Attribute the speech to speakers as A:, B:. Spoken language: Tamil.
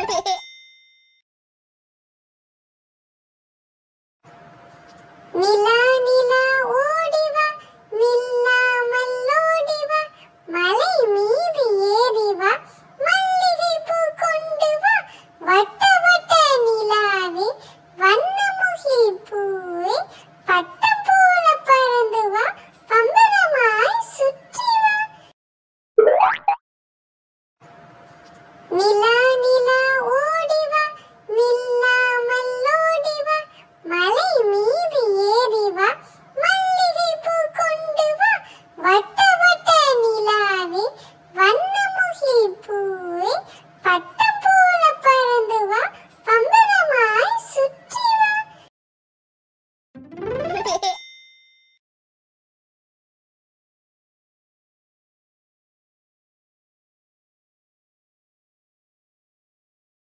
A: நிலா நிலா ஓடிவா நில்லாமல் ஓடிவா மலை மீது ஏறிவா மல்லிகை பூ கொண்டு வா வட்ட வட்ட நிலாவே வண்ணமுகில் பூவே பட்டம் போல பறந்து வா பம்பரமாய் சுற்றி வா நிலா